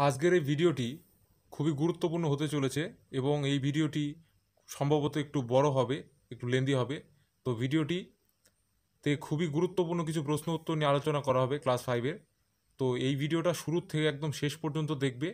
আজকের এই ভিডিওটি খুবই গুরুত্বপূর্ণ হতে চলেছে এবং এই ভিডিওটি সম্ভবত একটু বড় হবে, একটু লেন্দি হবে। তো ভিডিওটিতে খুবই গুরুত্বপূর্ণ কিছু প্রশ্ন উত্তর নিয়ে আলোচনা করা হবে ক্লাস 5-এর। তো এই ভিডিওটা শুরু থেকে একদম শেষ পর্যন্ত দেখবে।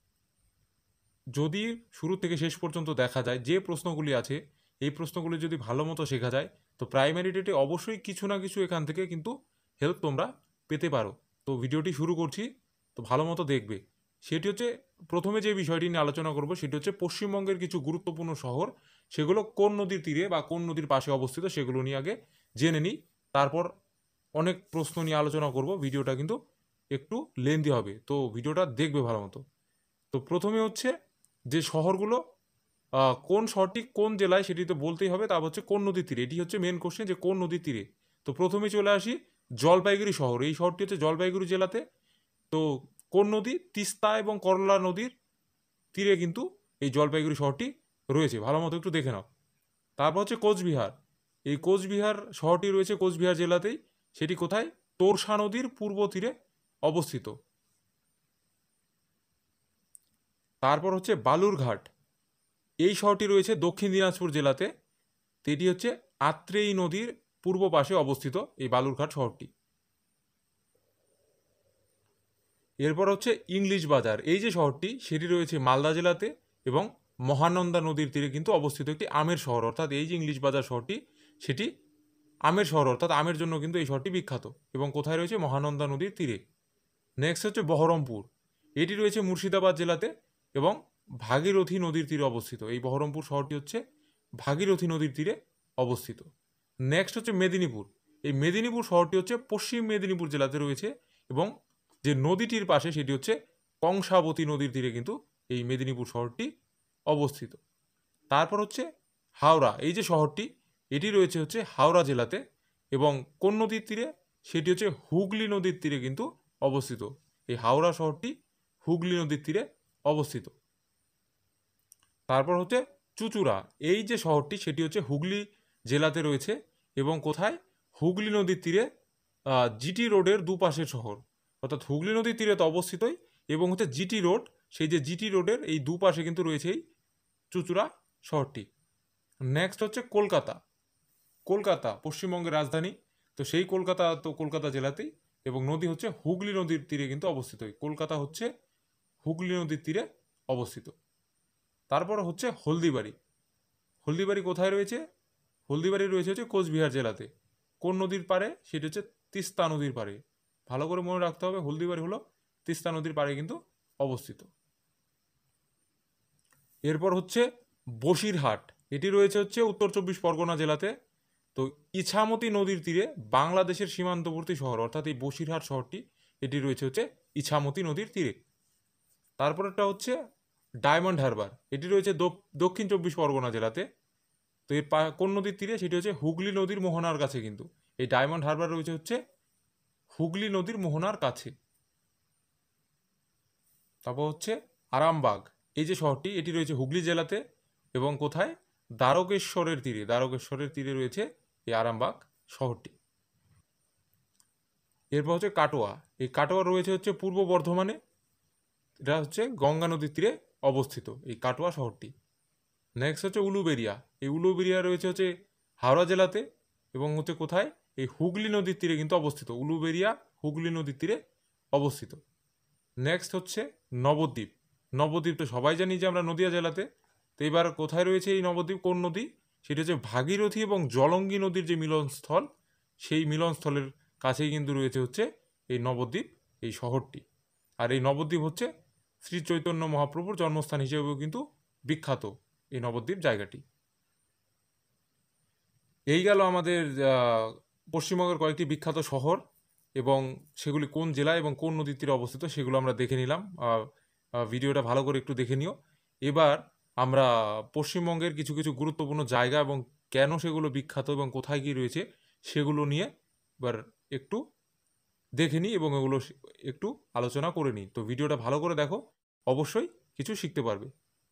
যদি শুরু থেকে শেষ পর্যন্ত দেখা যায় যে প্রশ্নগুলি আছে, এই প্রশ্নগুলি যদি ভালো মতো শেখা যায়, তো প্রাইমারি ডেটে অবশ্যই কিছু না কিছু এখান থেকে কিন্তু হেল্প তোমরা পেতে পারো। তো ভিডিওটি শুরু করছি, তো ভালো মতো দেখবে। সেটি হচ্ছে, প্রথমে যে বিষয়টি নিয়ে আলোচনা করব সেটি হচ্ছে পশ্চিমবঙ্গের কিছু গুরুত্বপূর্ণ শহর, সেগুলো কোন নদীর তীরে বা কোন নদীর পাশে অবস্থিত সেগুলো নিয়ে আগে জেনে নিই। তারপর অনেক প্রশ্ন নিয়ে আলোচনা করব। ভিডিওটা কিন্তু একটু লেন্দি হবে, তো ভিডিওটা দেখবে ভালো মতো। তো প্রথমে হচ্ছে যে শহরগুলো, কোন শহরটি কোন জেলায় সেটি তো বলতেই হবে। তারপর হচ্ছে কোন নদীর তীরে, এটি হচ্ছে মেন কোশ্চেন যে কোন নদীর তীরে। তো প্রথমে চলে আসি জলপাইগুড়ি শহর। এই শহরটি হচ্ছে জলপাইগুড়ি জেলাতে। তো কোন নদী? তিস্তা এবং করলা নদীর তীরে কিন্তু এই জলপাইগুড়ি শহরটি রয়েছে। ভালো মতো একটু দেখে নাও। তারপর হচ্ছে কোচবিহার। এই কোচবিহার শহরটি রয়েছে কোচবিহার জেলাতেই। সেটি কোথায়? তোরসা নদীর পূর্ব তীরে অবস্থিত। তারপর হচ্ছে বালুরঘাট। এই শহরটি রয়েছে দক্ষিণ দিনাজপুর জেলাতে। এটি হচ্ছে আত্রেয়ী নদীর পূর্ব পাশে অবস্থিত এই বালুরঘাট শহরটি। এরপর হচ্ছে ইংলিশ বাজার। এই যে শহরটি, সেটি রয়েছে মালদা জেলাতে এবং মহানন্দা নদীর তীরে কিন্তু অবস্থিত একটি আমের শহর। অর্থাৎ এই যে ইংলিশ বাজার শহরটি, সেটি আমের শহর, অর্থাৎ আমের জন্য কিন্তু এই শহরটি বিখ্যাত এবং কোথায় রয়েছে? মহানন্দা নদীর তীরে। নেক্সট হচ্ছে বহরমপুর। এটি রয়েছে মুর্শিদাবাদ জেলাতে এবং ভাগীরথী নদীর তীরে অবস্থিত। এই বহরমপুর শহরটি হচ্ছে ভাগীরথী নদীর তীরে অবস্থিত। নেক্সট হচ্ছে মেদিনীপুর। এই মেদিনীপুর শহরটি হচ্ছে পশ্চিম মেদিনীপুর জেলাতে রয়েছে এবং যে নদীটির পাশে সেটি হচ্ছে কংসাবতী নদীর তীরে কিন্তু এই মেদিনীপুর শহরটি অবস্থিত। তারপর হচ্ছে হাওড়া। এই যে শহরটি, এটি রয়েছে হচ্ছে হাওড়া জেলাতে এবং কোন নদীর তীরে? সেটি হচ্ছে হুগলি নদীর তীরে কিন্তু অবস্থিত। এই হাওড়া শহরটি হুগলি নদীর তীরে অবস্থিত। তারপর হচ্ছে চুঁচুড়া। এই যে শহরটি, সেটি হচ্ছে হুগলি জেলাতে রয়েছে এবং কোথায়? হুগলি নদীর তীরে, জিটি রোডের দুপাশের শহর। অর্থাৎ হুগলি নদীর তীরে তো অবস্থিতই এবং হচ্ছে জিটি রোড, সেই যে জিটি রোডের এই দুপাশে কিন্তু রয়েছে এই চুঁচুড়া শহরটি। নেক্সট হচ্ছে কলকাতা। কলকাতা পশ্চিমবঙ্গের রাজধানী। তো সেই কলকাতা তো কলকাতা জেলাতেই এবং নদী হচ্ছে হুগলি নদীর তীরে কিন্তু অবস্থিত। কলকাতা হচ্ছে হুগলি নদীর তীরে অবস্থিত। তারপর হচ্ছে হলদিবাড়ি। হলদিবাড়ি কোথায় রয়েছে? হলদিবাড়ি রয়েছে হচ্ছে কোচবিহার জেলাতে। কোন নদীর পাড়ে? সেটি হচ্ছে তিস্তা নদীর পাড়ে। ভালো করে মনে রাখতে হবে, হলদিবাড়ি হলো তিস্তা নদীর পাড়ে কিন্তু অবস্থিত। এরপর হচ্ছে বসিরহাট। এটি রয়েছে হচ্ছে উত্তর চব্বিশ পরগনা জেলাতে। তো ইছামতি নদীর তীরে বাংলাদেশের সীমান্তবর্তী শহর, অর্থাৎ এই বসিরহাট শহরটি, এটি রয়েছে হচ্ছে ইছামতি নদীর তীরে। তারপরেরটা হচ্ছে ডায়মন্ড হারবার। এটি রয়েছে দক্ষিণ চব্বিশ পরগনা জেলাতে। তো এর কোন নদীর তীরে? সেটি হচ্ছে হুগলি নদীর মোহনার কাছে কিন্তু এই ডায়মন্ড হারবার রয়েছে হচ্ছে হুগলি নদীর মোহনার কাছে। তারপর হচ্ছে আরামবাগ। এই যে শহরটি, এটি রয়েছে হুগলি জেলাতে এবং কোথায়? দ্বারকেশ্বরের তীরে। দ্বারকেশ্বরের তীরে রয়েছে এই আরামবাগ শহরটি। এরপর হচ্ছে কাটোয়া। এই কাটোয়া রয়েছে হচ্ছে পূর্ব বর্ধমানে। এটা হচ্ছে গঙ্গা নদীর তীরে অবস্থিত এই কাটোয়া শহরটি। নেক্সট হচ্ছে উলুবেড়িয়া। এই উলুবেড়িয়া রয়েছে হচ্ছে হাওড়া জেলাতে এবং হচ্ছে কোথায়? এই হুগলি নদীর তীরে কিন্তু অবস্থিত। উলুবেড়িয়া হুগলি নদীর তীরে অবস্থিত। নেক্সট হচ্ছে নবদ্বীপ। নবদ্বীপ তো সবাই জানি যে আমরা নদিয়া জেলাতে। তো এবার কোথায় রয়েছে এই নবদ্বীপ? কোন নদী? সেটি হচ্ছে ভাগীরথী এবং জলঙ্গি নদীর যে মিলনস্থল, সেই মিলনস্থলের কাছেই কিন্তু রয়েছে হচ্ছে এই নবদ্বীপ, এই শহরটি। আর এই নবদ্বীপ হচ্ছে শ্রী চৈতন্য মহাপ্রভুর জন্মস্থান হিসেবেও কিন্তু বিখ্যাত এই নবদ্বীপ জায়গাটি। এই গেল আমাদের পশ্চিমবঙ্গের কয়েকটি বিখ্যাত শহর এবং সেগুলি কোন জেলায় এবং কোন নদীর তীরে অবস্থিত সেগুলো আমরা দেখে নিলাম। ভিডিওটা ভালো করে একটু দেখে নিও। এবার আমরা পশ্চিমবঙ্গের কিছু কিছু গুরুত্বপূর্ণ জায়গা এবং কেন সেগুলো বিখ্যাত এবং কোথায় কী রয়েছে সেগুলো নিয়ে এবার একটু দেখে নিই এবং এগুলো একটু আলোচনা করে নিই। তো ভিডিওটা ভালো করে দেখো, অবশ্যই কিছু শিখতে পারবে।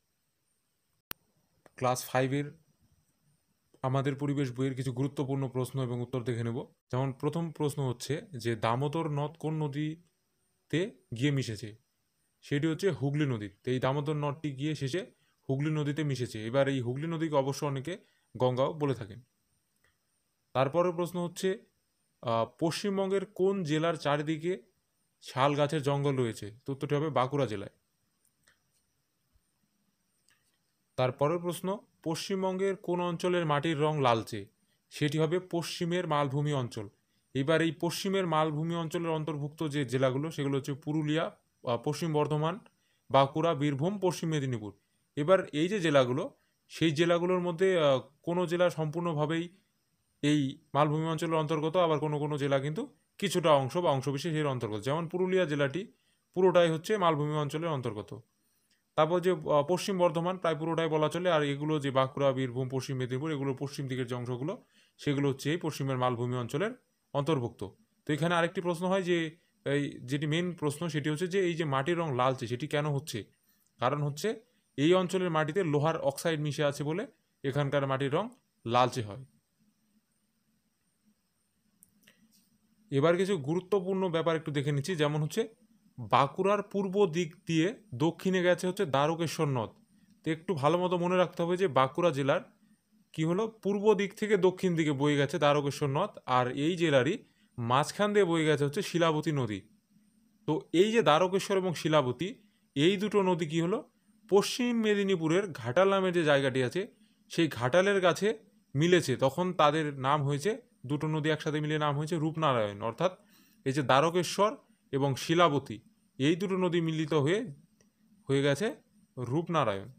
ক্লাস 5-এর আমাদের পরিবেশ বইয়ের কিছু গুরুত্বপূর্ণ প্রশ্ন এবং উত্তর দেখে নেব। যেমন প্রথম প্রশ্ন হচ্ছে যে দামোদর নদ কোন নদীতে গিয়ে মিশেছে? সেটি হচ্ছে হুগলি নদী। তো এই দামোদর নদটি গিয়ে শেষে হুগলি নদীতে মিশেছে। এবার এই হুগলি নদীকে অবশ্য অনেকে গঙ্গাও বলে থাকেন। তারপরের প্রশ্ন হচ্ছে পশ্চিমবঙ্গের কোন জেলার চারিদিকে শাল গাছের জঙ্গল রয়েছে? তো উত্তরটি হবে বাঁকুড়া জেলায়। তারপরের প্রশ্ন, পশ্চিমবঙ্গের কোন অঞ্চলের মাটির রং লালচে? সেটি হবে পশ্চিমের মালভূমি অঞ্চল। এবার এই পশ্চিমের মালভূমি অঞ্চলের অন্তর্ভুক্ত যে জেলাগুলো সেগুলো হচ্ছে পুরুলিয়া, পশ্চিম বর্ধমান, বাঁকুড়া, বীরভূম, পশ্চিম মেদিনীপুর। এবার এই যে জেলাগুলো, সেই জেলাগুলোর মধ্যে কোনো জেলা সম্পূর্ণভাবেই এই মালভূমি অঞ্চলের অন্তর্গত, আবার কোনো কোনো জেলা কিন্তু কিছুটা অংশ বা অংশবিশেষ এর অন্তর্গত। যেমন পুরুলিয়া জেলাটি পুরোটাই হচ্ছে মালভূমি অঞ্চলের অন্তর্গত। তারপর যে পশ্চিম বর্ধমান প্রায় পুরোটাই বলা চলে, আর এগুলো যে বাঁকুড়া, বীরভূম, পশ্চিম মেদিনীপুর, এগুলো পশ্চিম দিকের যে অংশগুলো সেগুলো হচ্ছে এই পশ্চিমের মালভূমি অঞ্চলের অন্তর্ভুক্ত। তো এখানে আরেকটি প্রশ্ন হয় যে এই যেটি মেন প্রশ্ন সেটি হচ্ছে যে এই যে মাটির রং লালচে সেটি কেন হচ্ছে? কারণ হচ্ছে এই অঞ্চলের মাটিতে লোহার অক্সাইড মিশে আছে বলে এখানকার মাটির রং লালচে হয়। এবার কিছু গুরুত্বপূর্ণ ব্যাপার একটু দেখে নিচ্ছি, যেমন হচ্ছে বাঁকুড়ার পূর্ব দিক দিয়ে দক্ষিণে গেছে হচ্ছে দ্বারকেশ্বর নদ। তো একটু ভালো মতো মনে রাখতে হবে যে বাঁকুড়া জেলার কি হলো, পূর্ব দিক থেকে দক্ষিণ দিকে বয়ে গেছে দ্বারকেশ্বর নদ, আর এই জেলারই মাঝখান দিয়ে বয়ে গেছে হচ্ছে শিলাবতী নদী। তো এই যে দ্বারকেশ্বর এবং শিলাবতী, এই দুটো নদী কি হলো, পশ্চিম মেদিনীপুরের ঘাটাল নামের যে জায়গাটি আছে সেই ঘাটালের কাছে মিলেছে, তখন তাদের নাম হয়েছে, দুটো নদী একসাথে মিলে নাম হয়েছে রূপনারায়ণ। অর্থাৎ এই যে দ্বারকেশ্বর এবং শিলাবতী, এই দুটো নদী মিলিত হয়ে হয়ে গেছে রূপনারায়ণ।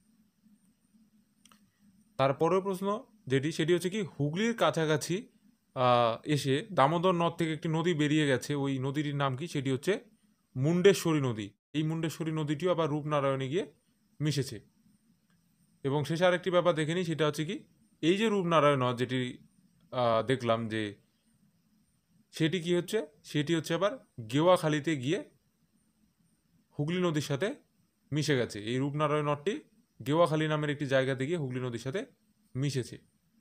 তারপরের প্রশ্ন যেটি সেটি হচ্ছে কি, হুগলির কাছাকাছি এসে দামোদর নদ থেকে একটি নদী বেরিয়ে গেছে, ওই নদীটির নাম কি? সেটি হচ্ছে মুন্ডেশ্বরী নদী। এই মুন্ডেশ্বরী নদীটিও আবার রূপনারায়ণে গিয়ে মিশেছে। এবং শেষে আরেকটি ব্যাপার দেখে নিই, সেটা হচ্ছে কি, এই যে রূপনারায়ণ নদ যেটি দেখলাম যে সেটি কি হচ্ছে, সেটি হচ্ছে আবার গেওয়াখালীতে গিয়ে হুগলি নদীর সাথে মিশে গেছে। এই রূপনারায়ণ নদটি গেওয়াখালী নামের একটি জায়গাতে গিয়ে হুগলি নদীর সাথে মিশেছে।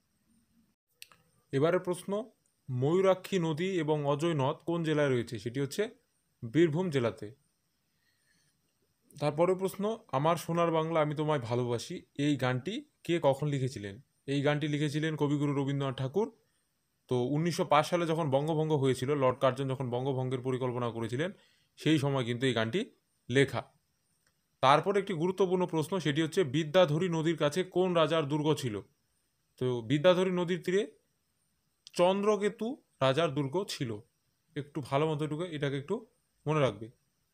এবারের প্রশ্ন, ময়ূরাক্ষী নদী এবং অজয় নদ কোন জেলায় রয়েছে? সেটি হচ্ছে বীরভূম জেলাতে। তারপরের প্রশ্ন, আমার সোনার বাংলা আমি তোমায় ভালোবাসি এই গানটি কে কখন লিখেছিলেন? এই গানটি লিখেছিলেন কবিগুরু রবীন্দ্রনাথ ঠাকুর। তো 1905 সালে যখন বঙ্গভঙ্গ হয়েছিল, লর্ড কার্জন যখন বঙ্গভঙ্গের পরিকল্পনা করেছিলেন, সেই সময় কিন্তু এই গানটি লেখা। তারপর একটি গুরুত্বপূর্ণ প্রশ্ন, সেটি হচ্ছে বিদ্যাধরী নদীর কাছে কোন রাজার দুর্গ ছিল? তো বিদ্যাধরী নদীর তীরে চন্দ্রকেতু রাজার দুর্গ ছিল। একটু ভালো মতো এটাকে একটু মনে রাখবে।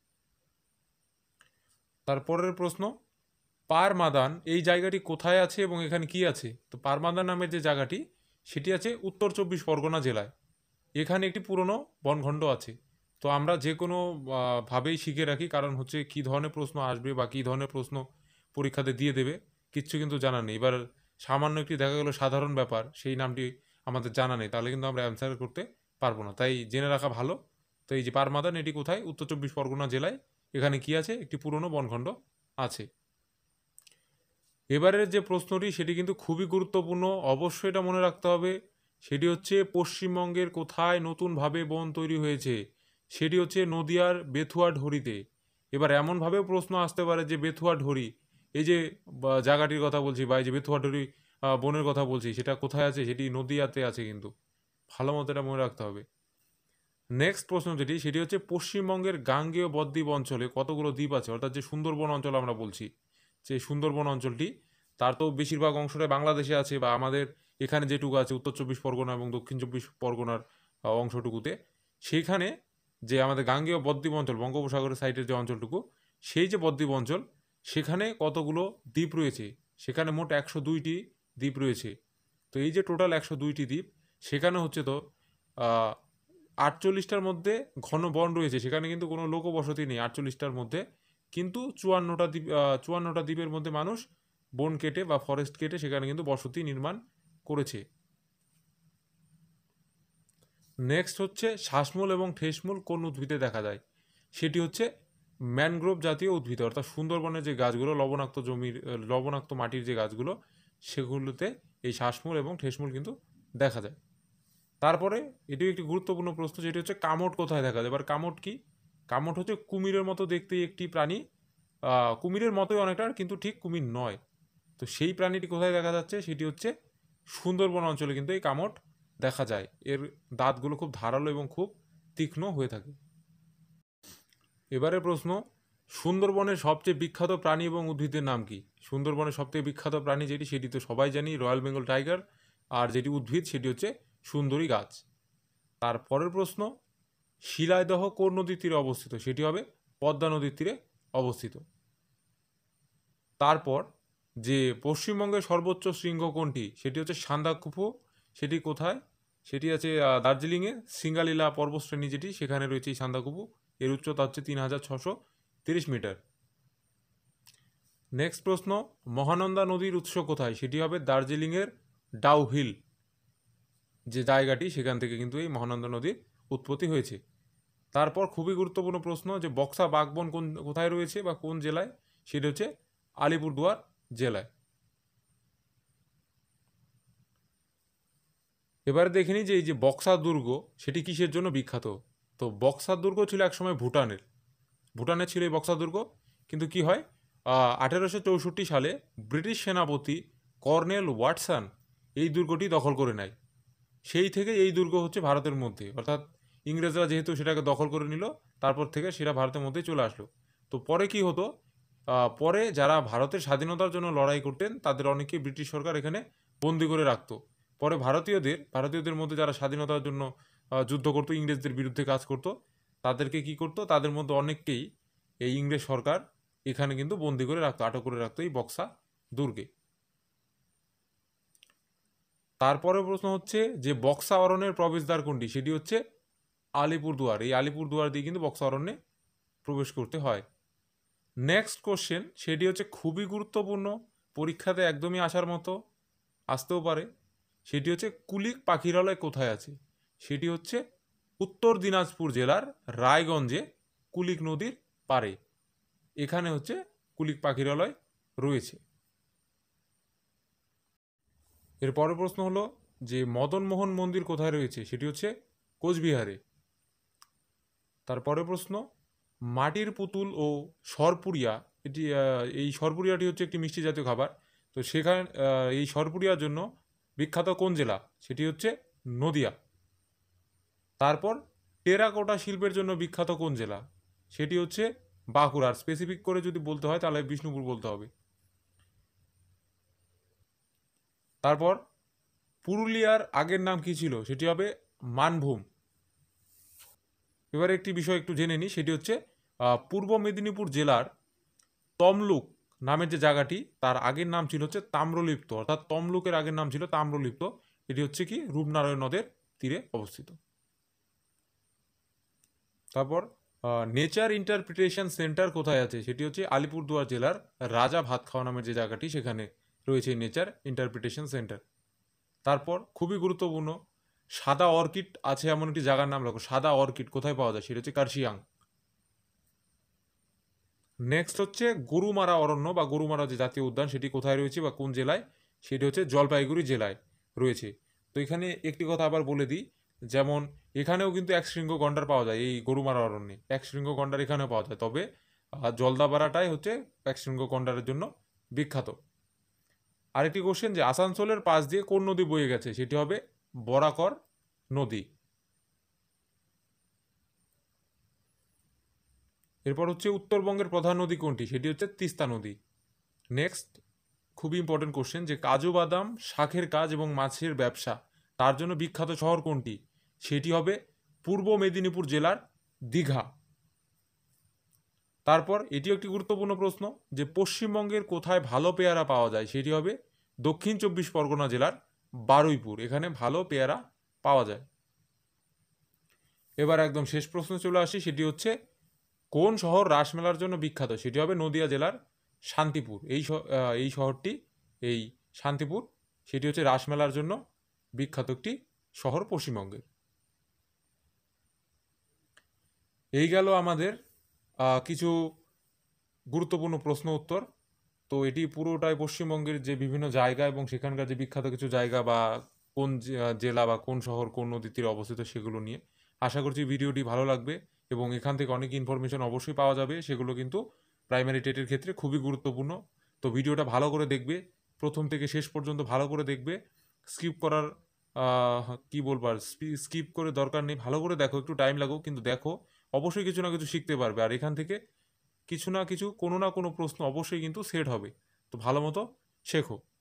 তারপরের প্রশ্ন, পারমাদান এই জায়গাটি কোথায় আছে এবং এখানে কি আছে? তো পারমাদান নামের যে জায়গাটি সেটি আছে উত্তর 24 পরগনা জেলায়। এখানে একটি পুরনো বনখণ্ড আছে। তো আমরা যে কোনো ভাবেই শিখে রাখি, কারণ হচ্ছে কী ধরনের প্রশ্ন আসবে বা কী ধরনের প্রশ্ন পরীক্ষাতে দিয়ে দেবে কিচ্ছু কিন্তু জানা নেই। এবার সামান্য একটি দেখা গেলো সাধারণ ব্যাপার, সেই নামটি আমাদের জানা নেই, তাহলে কিন্তু আমরা অ্যান্সার করতে পারবো না, তাই জেনে রাখা ভালো। তো এই যে পারমাদান, এটি কোথায়? উত্তর 24 পরগনা জেলায়। এখানে কি আছে? একটি পুরনো বনখণ্ড আছে। এবারের যে প্রশ্নটি সেটি কিন্তু খুবই গুরুত্বপূর্ণ, অবশ্যই এটা মনে রাখতে হবে। সেটি হচ্ছে পশ্চিমবঙ্গের কোথায় নতুনভাবে বন তৈরি হয়েছে? সেটি হচ্ছে নদিয়ার বেথুয়া ঢড়িতে। এবার এমনভাবেও প্রশ্ন আসতে পারে যে বেথুয়া ঢড়ি, এই যে জায়গাটির কথা বলছি বা এই যে বেথুয়া ঢড়ি বনের কথা বলছি, সেটা কোথায় আছে? সেটি নদিয়াতে আছে কিন্তু। ভালো মতো এটা মনে রাখতে হবে। নেক্সট প্রশ্ন যেটি সেটি হচ্ছে পশ্চিমবঙ্গের গাঙ্গেয় বদ্বীপ অঞ্চলে কতগুলো দ্বীপ আছে? অর্থাৎ যে সুন্দরবন অঞ্চল আমরা বলছি, যে সুন্দরবন অঞ্চলটি, তার তো বেশিরভাগ অংশটাই বাংলাদেশে আছে, বা আমাদের এখানে যেটুকু আছে উত্তর 24 পরগনা এবং দক্ষিণ 24 পরগনার অংশটুকুতে, সেইখানে যে আমাদের গাঙ্গেয় বদ্বীপ অঞ্চল, বঙ্গোপসাগরের সাইডের যে অঞ্চলটুকু, সেই যে বদ্বীপ অঞ্চল, সেখানে কতগুলো দ্বীপ রয়েছে? সেখানে মোট 102টি দ্বীপ রয়েছে। তো এই যে টোটাল 102টি দ্বীপ, সেখানে হচ্ছে তো 48টার মধ্যে ঘন বন রয়েছে, সেখানে কিন্তু কোনো লোকবসতি নেই 48টার মধ্যে, কিন্তু 54টা দ্বীপের মধ্যে মানুষ বন কেটে বা ফরেস্ট কেটে সেখানে কিন্তু বসতি নির্মাণ করেছে। নেক্সট হচ্ছে শ্বাসমূল এবং ঠেসমূল কোন উদ্ভিদে দেখা যায়? সেটি হচ্ছে ম্যানগ্রোভ জাতীয় উদ্ভিদ, অর্থাৎ সুন্দরবনের যে গাছগুলো, লবণাক্ত জমির লবণাক্ত মাটির যে গাছগুলো, সেগুলোতে এই শ্বাসমূল এবং ঠেসমূল কিন্তু দেখা যায়। তারপরে এটিও একটি গুরুত্বপূর্ণ প্রশ্ন, যেটি হচ্ছে কামট কোথায় দেখা যায়? এবার কামট কি? কামট হচ্ছে কুমিরের মতো দেখতে একটি প্রাণী, কুমিরের মতোই অনেকটা, কিন্তু ঠিক কুমির নয়। তো সেই প্রাণীটি কোথায় দেখা যাচ্ছে, সেটি হচ্ছে সুন্দরবন অঞ্চলে কিন্তু এই কামট দেখা যায়। এর দাঁতগুলো খুব ধারালো এবং খুব তীক্ষ্ণ হয়ে থাকে। এবারে প্রশ্ন, সুন্দরবনের সবচেয়ে বিখ্যাত প্রাণী এবং উদ্ভিদের নাম কি? সুন্দরবনের সবথেকে বিখ্যাত প্রাণী যেটি, সেটি তো সবাই জানি, রয়্যাল বেঙ্গল টাইগার। আর যেটি উদ্ভিদ সেটি হচ্ছে সুন্দরী গাছ। তারপরের প্রশ্ন, শিলাইদহ কোন নদীর তীরে অবস্থিত? সেটি হবে পদ্মা নদীর তীরে অবস্থিত। তারপর, যে পশ্চিমবঙ্গের সর্বোচ্চ শৃঙ্গ কোনটি? সেটি হচ্ছে সান্দাকফু। সেটি কোথায়? সেটি আছে দার্জিলিংয়ে সিঙ্গালীলা পর্বতশ্রেণী যেটি, সেখানে রয়েছে এই সান্দাকফু। এর উচ্চতা হচ্ছে 3630 মিটার। নেক্সট প্রশ্ন, মহানন্দা নদীর উৎস কোথায়? সেটি হবে দার্জিলিংয়ের ডাউহিল যে জায়গাটি, সেখান থেকে কিন্তু এই মহানন্দা নদীর উৎপত্তি হয়েছে। তারপর খুবই গুরুত্বপূর্ণ প্রশ্ন, যে বক্সা বাগবন কোথায় রয়েছে বা কোন জেলায়? সেটি হচ্ছে আলিপুরদুয়ার জেলায়। এবারে দেখে নিই যে এই যে বক্সা দুর্গ, সেটি কিসের জন্য বিখ্যাত? তো বক্সা দুর্গ ছিল একসময় ভুটানের ছিল এই বক্সা দুর্গ। কিন্তু কি হয়, 1864 সালে ব্রিটিশ সেনাপতি কর্নেল ওয়াটসন এই দুর্গটি দখল করে নেয়। সেই থেকে এই দুর্গ হচ্ছে ভারতের মধ্যে, অর্থাৎ ইংরেজরা যেহেতু সেটাকে দখল করে নিল, তারপর থেকে সেটা ভারতের মধ্যে চলে আসলো। তো পরে কি হতো, পরে যারা ভারতের স্বাধীনতার জন্য লড়াই করতেন তাদের অনেকেই ব্রিটিশ সরকার এখানে বন্দি করে রাখতো। পরে ভারতীয়দের মধ্যে যারা স্বাধীনতার জন্য যুদ্ধ করতো, ইংরেজদের বিরুদ্ধে কাজ করতো, তাদেরকে কি করতো, তাদের মধ্যে অনেককেই এই ইংরেজ সরকার এখানে কিন্তু বন্দি করে রাখতো, আটক করে রাখতো এই বক্সা দুর্গে। তারপরে প্রশ্ন হচ্ছে যে বক্সা অরণ্যের প্রবেশদ্বার কোনটি? সেটি হচ্ছে আলিপুরদুয়ার। এই আলিপুরদুয়ার দিয়ে কিন্তু বক্সা অরণ্যে প্রবেশ করতে হয়। নেক্সট কোশ্চেন, সেটি হচ্ছে খুবই গুরুত্বপূর্ণ, পরীক্ষাতে একদমই আসার মতো, আসতেও পারে। সেটি হচ্ছে কুলিক পাখিরালয় কোথায় আছে? সেটি হচ্ছে উত্তর দিনাজপুর জেলার রায়গঞ্জে কুলিক নদীর পাড়ে, এখানে হচ্ছে কুলিক পাখিরালয় রয়েছে। এর পরের প্রশ্ন হলো যে মদনমোহন মন্দির কোথায় রয়েছে? সেটি হচ্ছে কোচবিহারে। তারপরে প্রশ্ন, মাটির পুতুল ও সরপুরিয়া, এটি এই সরপুরিয়াটি হচ্ছে একটি মিষ্টি জাতীয় খাবার। তো সেখানে এই সরপুরিয়ার জন্য বিখ্যাত কোন জেলা? সেটি হচ্ছে নদিয়া। তারপর টেরাকোটা শিল্পের জন্য বিখ্যাত কোন জেলা? সেটি হচ্ছে বাঁকুড়ার। স্পেসিফিক করে যদি বলতে হয় তাহলে বিষ্ণুপুর বলতে হবে। তারপর পুরুলিয়ার আগের নাম কি ছিল? সেটি হবে মানভূম। এবার একটি বিষয় একটু জেনে নিই, সেটি হচ্ছে পূর্ব মেদিনীপুর জেলার তমলুক নামের যে জায়গাটি, তার আগের নাম ছিল হচ্ছে তাম্রলিপ্ত, অর্থাৎ তমলুকের আগের নাম ছিল তাম্রলিপ্ত। এটি হচ্ছে কি রূপনারায়ণ নদের তীরে অবস্থিত। তারপর নেচার ইন্টারপ্রিটেশন সেন্টার কোথায় আছে? সেটি হচ্ছে আলিপুরদুয়ার জেলার রাজা ভাতখাওয়া নামের যে জায়গাটি, সেখানে রয়েছে নেচার ইন্টারপ্রিটেশন সেন্টার। তারপর খুবই গুরুত্বপূর্ণ, সাদা অর্কিড আছে এমন একটি জায়গার নাম রাখো। সাদা অর্কিড কোথায় পাওয়া যায়? সেটা হচ্ছে কার্শিয়াং। নেক্সট হচ্ছে গরুমারা অরণ্য বা গরুমারা যে জাতীয় উদ্যান, সেটি কোথায় রয়েছে বা কোন জেলায়? সেটি হচ্ছে জলপাইগুড়ি জেলায় রয়েছে। তো এখানে একটি কথা আবার বলে দিই, যেমন এখানেও কিন্তু এক শৃঙ্গ গন্ডার পাওয়া যায়, এই গরুমারা অরণ্যে এক শৃঙ্গ গন্ডার এখানেও পাওয়া যায়, তবে জলদাপাড়াটাই হচ্ছে এক শৃঙ্গ গন্ডারের জন্য বিখ্যাত। আরেকটি কোশ্চেন, যে আসানসোলের পাশ দিয়ে কোন নদী বয়ে গেছে? সেটি হবে বরাকর নদী। এরপর হচ্ছে উত্তরবঙ্গের প্রধান নদী কোনটি? সেটি হচ্ছে তিস্তা নদী। নেক্সট খুবই ইম্পর্টেন্ট কোশ্চেন, যে কাজু বাদাম, শাঁখের কাজ এবং মাছের ব্যবসা তার জন্য বিখ্যাত শহর কোনটি? সেটি হবে পূর্ব মেদিনীপুর জেলার দীঘা। তারপর এটিও একটি গুরুত্বপূর্ণ প্রশ্ন, যে পশ্চিমবঙ্গের কোথায় ভালো পেয়ারা পাওয়া যায়? সেটি হবে দক্ষিণ 24 পরগনা জেলার বারুইপুর, এখানে ভালো পেয়ারা পাওয়া যায়। এবার একদম শেষ প্রশ্ন চলে আসি, সেটি হচ্ছে কোন শহর রাসমেলার জন্য বিখ্যাত? সেটি হবে নদিয়া জেলার শান্তিপুর। এই শহরটি, এই শান্তিপুর, সেটি হচ্ছে রাসমেলার জন্য বিখ্যাত একটি শহর পশ্চিমবঙ্গের। এই গেল আমাদের কিছু গুরুত্বপূর্ণ প্রশ্ন উত্তর। তো এটি পুরোটাই পশ্চিমবঙ্গের যে বিভিন্ন জায়গা এবং সেখানকার যে বিখ্যাত কিছু জায়গা বা কোন জেলা বা কোন শহর কোন নদীর তীরে অবস্থিত সেগুলো নিয়ে। আশা করছি ভিডিওটি ভালো লাগবে এবং এখান থেকে অনেক ইনফরমেশন অবশ্যই পাওয়া যাবে, সেগুলো কিন্তু প্রাইমারি টেটের ক্ষেত্রে খুবই গুরুত্বপূর্ণ। তো ভিডিওটা ভালো করে দেখবে, প্রথম থেকে শেষ পর্যন্ত ভালো করে দেখবে, স্কিপ করার কি বলবার, স্কিপ করে দরকার নেই, ভালো করে দেখো, একটু টাইম লাগুক কিন্তু দেখো, অবশ্যই কিছু না কিছু শিখতে পারবে। আর এখান থেকে কিছু না কিছু কোনো না কোনো প্রশ্ন অবশ্যই কিন্তু সেট হবে। তো ভালো মতো শেখো।